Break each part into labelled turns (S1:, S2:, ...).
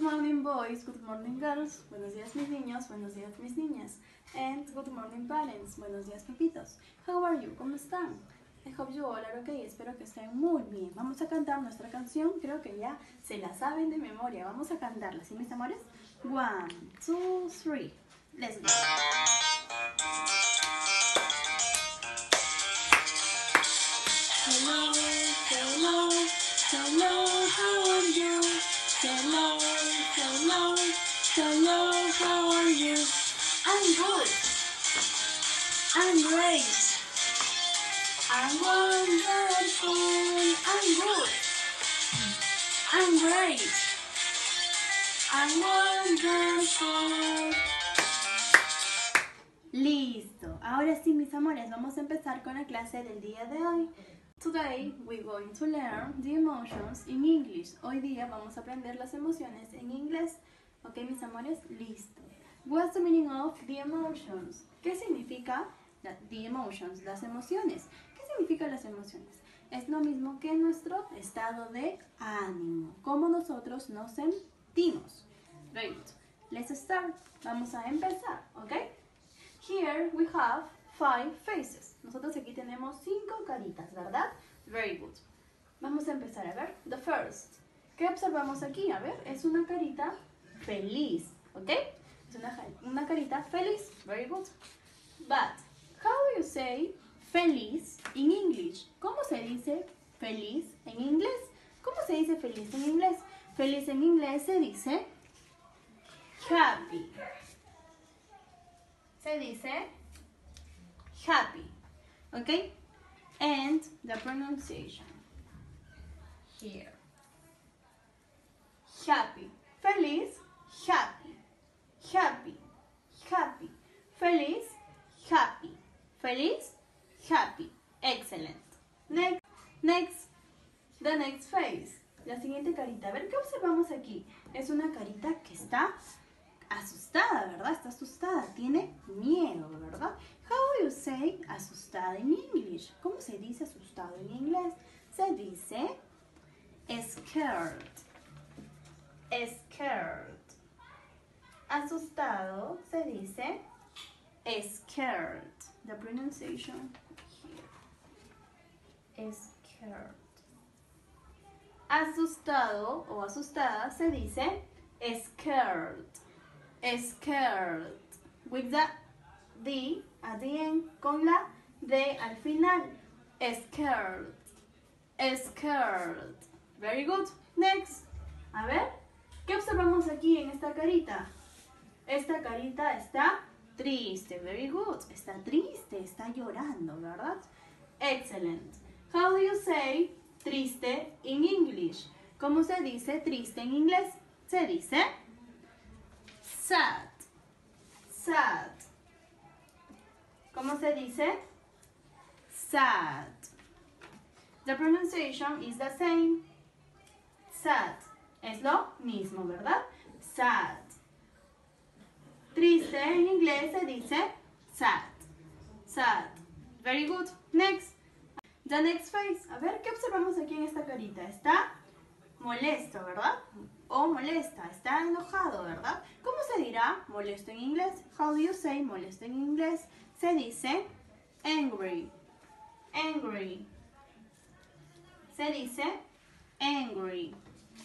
S1: morning boys, good morning girls, buenos días mis niños, buenos días mis niñas, and good morning parents, buenos días papitos. How are you? ¿Cómo están? I hope you all are okay, espero que estén muy bien. Vamos a cantar nuestra canción, creo que ya se la saben de memoria. Vamos a cantarla, ¿sí mis amores? 1, 2, 3, let's go. Hello, hello, hello, how are you? Hello, hello, hello, how are you? I'm good. I'm great. I'm wonderful. I'm good. I'm great. I'm wonderful. Listo. Ahora sí, mis amores, vamos a empezar con la clase del día de hoy. Today we're going to learn the emotions in English. Hoy día vamos a aprender las emociones en inglés. ¿Ok, mis amores? Listo. What's the meaning of the emotions? ¿Qué significa the emotions? Las emociones. ¿Qué significan las emociones? Es lo mismo que nuestro estado de ánimo. Cómo nosotros nos sentimos. Great. Let's start. Vamos a empezar, ¿ok? Here we have 5 faces. Nosotros aquí tenemos 5 caritas, ¿verdad? Very good. Vamos a empezar a ver. The first. ¿Qué observamos aquí? A ver, es una carita feliz, ¿ok? Es una carita feliz. Very good. But, how do you say feliz in English? ¿Cómo se dice feliz en inglés? ¿Cómo se dice feliz en inglés? Feliz en inglés se dice happy. Se dice happy, okay? And the pronunciation here. Happy, feliz, happy, happy, happy, feliz, happy, feliz, happy. Excellent. Next, the next face. La siguiente carita. A ver, ¿qué observamos aquí? Es una carita que está asustada, ¿verdad? Está asustada, tiene miedo, ¿verdad? How do you say asustada en English? ¿Cómo se dice asustado en inglés? Se dice scared. Scared. Asustado se dice scared. The pronunciation here. Scared. Asustado o asustada se dice scared. Scared. With the D at the end, con la D al final. Scared. Scared. Very good. Next. A ver, ¿qué observamos aquí en esta carita? Esta carita está triste. Very good. Está triste, está llorando, ¿verdad? Excellent. How do you say triste in English? ¿Cómo se dice triste en inglés? Se dice sad. Sad. ¿Cómo se dice? Sad. The pronunciation is the same. Sad. Es lo mismo, ¿verdad? Sad. Triste en inglés se dice sad. Sad. Very good. Next. The next face. A ver, ¿qué observamos aquí en esta carita? Está molesto, ¿verdad? O molesta, está enojado, ¿verdad? ¿Cómo se dirá molesto en inglés? How do you say molesto en inglés? Se dice angry. Angry. Se dice angry.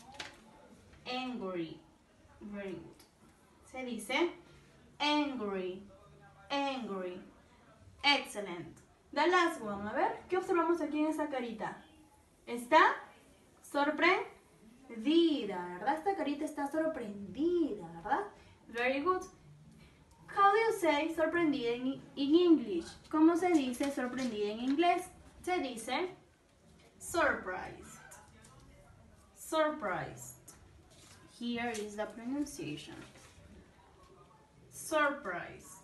S1: Angry. Very good. Se dice angry. Angry. Excellent. The last one. A ver, ¿qué observamos aquí en esa carita? Está sorprendida, ¿verdad? Esta carita está sorprendida, ¿verdad? Very good. How do you say sorprendida in English? ¿Cómo se dice sorprendida en inglés? Se dice surprised. Surprised. Here is the pronunciation. Surprised.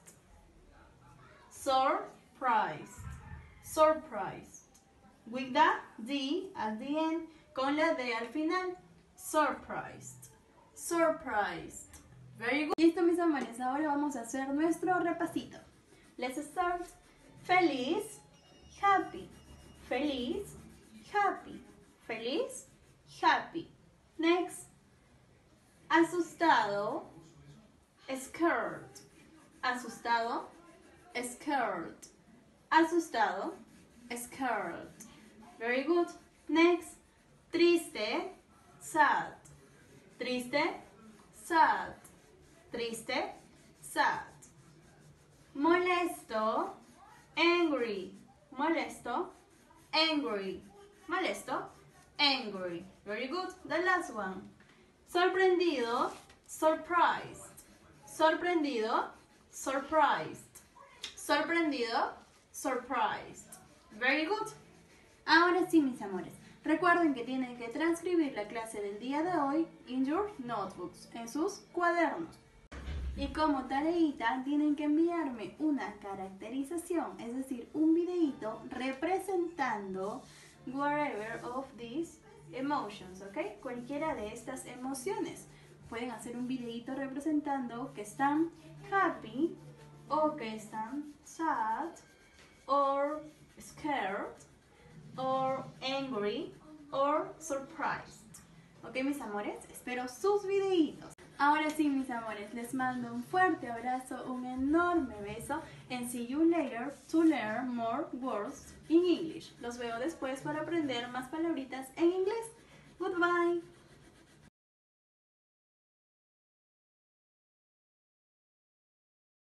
S1: Surprised. Surprised. With the D at the end, con la D al final. Surprised. Surprised. Very good. Listo, mis amores. Ahora vamos a hacer nuestro repasito. Let's start. Feliz, happy. Feliz, happy. Feliz, happy. Next. Asustado, scared. Asustado, scared. Asustado, scared. Very good. Next. Triste, sad. Triste, sad. Triste, sad. Molesto, angry. Molesto, angry. Molesto, angry. Very good. The last one. Sorprendido, surprised. Sorprendido, surprised. Sorprendido, surprised. Very good. Ahora sí, mis amores. Recuerden que tienen que transcribir la clase del día de hoy in your notebooks, en sus cuadernos. Y como tareita tienen que enviarme una caracterización, es decir, un videíto representando whatever of these emotions, ¿ok? Cualquiera de estas emociones. Pueden hacer un videíto representando que están happy, o que están sad, or scared, or angry, or surprised. ¿Ok, mis amores? Espero sus videitos. Ahora sí, mis amores, les mando un fuerte abrazo, un enorme beso, and see you later to learn more words in English. Los veo después para aprender más palabritas en inglés. Goodbye.